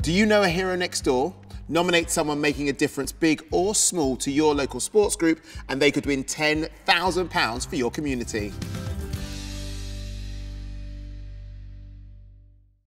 Do you know a hero next door? Nominate someone making a difference, big or small, to your local sports group, and they could win £10,000 for your community.